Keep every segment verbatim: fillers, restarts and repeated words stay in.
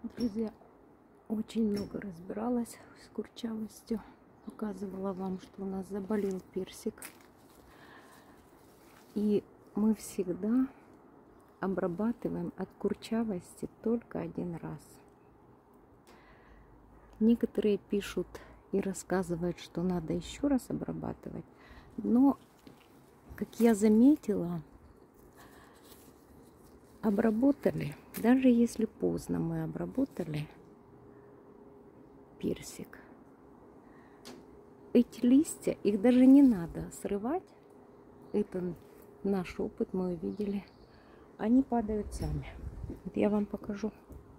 Друзья, очень много разбиралась с курчавостью. Показывала вам, что у нас заболел персик. И мы всегда обрабатываем от курчавости только один раз. Некоторые пишут и рассказывают, что надо еще раз обрабатывать. Но, как я заметила, обработали, даже если поздно мы обработали персик, эти листья, их даже не надо срывать. Это наш опыт, мы увидели. Они падают сами. Вот я вам покажу.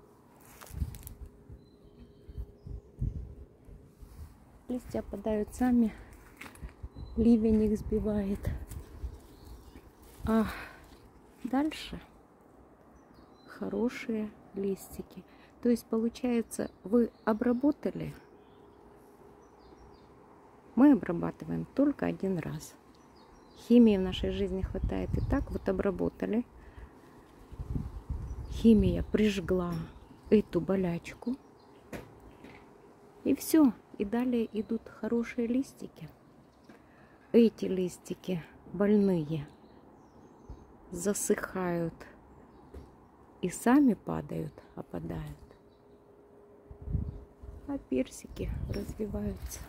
Листья падают сами. Ливень их сбивает. А дальше хорошие листики. То есть получается, вы обработали. Мы обрабатываем только один раз. Химии в нашей жизни хватает и так. Вот обработали. Химия прижгла эту болячку. И все. И далее идут хорошие листики. Эти листики больные засыхают и сами падают, опадают. А персики развиваются.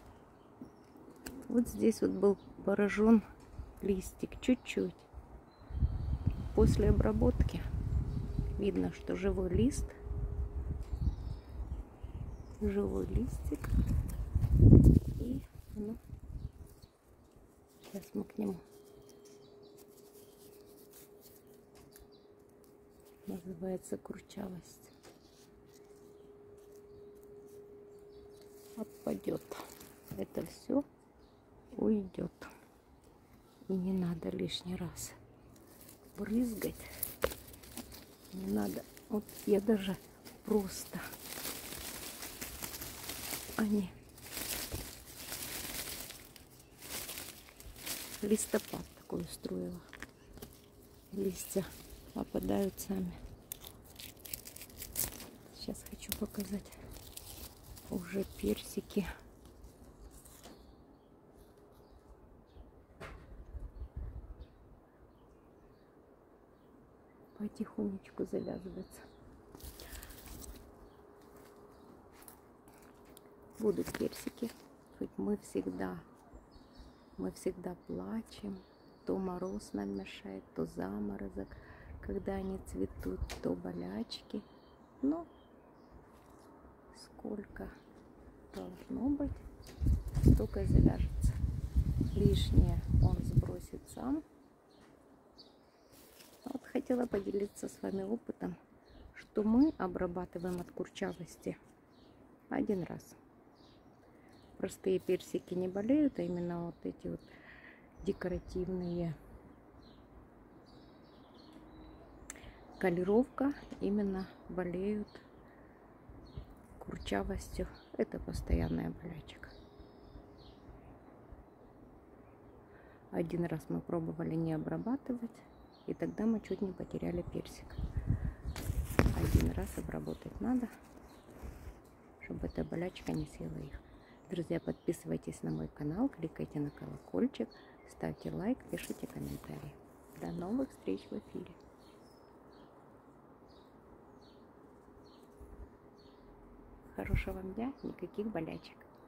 Вот здесь вот был поражен листик чуть-чуть. После обработки видно, что живой лист, живой листик. И ну, сейчас мы к нему. Называется курчавость. Отпадет. Это все уйдет. И не надо лишний раз брызгать. Не надо. Вот я даже просто они листопад такой устроила. Листья опадают сами. Сейчас хочу показать уже персики. Потихонечку завязывается. Будут персики, хоть мы всегда, мы всегда плачем. То мороз нам мешает, то заморозок, когда они цветут, то болячки. Но сколько должно быть, столько и завяжется. Лишнее он сбросит сам. Вот хотела поделиться с вами опытом, что мы обрабатываем от курчавости один раз. Простые персики не болеют, а именно вот эти вот декоративные. Колеровка именно болеют курчавостью. Это постоянная болячка. Один раз мы пробовали не обрабатывать, и тогда мы чуть не потеряли персик. Один раз обработать надо, чтобы эта болячка не съела их. Друзья, подписывайтесь на мой канал, кликайте на колокольчик, ставьте лайк, пишите комментарии. До новых встреч в эфире. Хорошего вам дня, никаких болячек.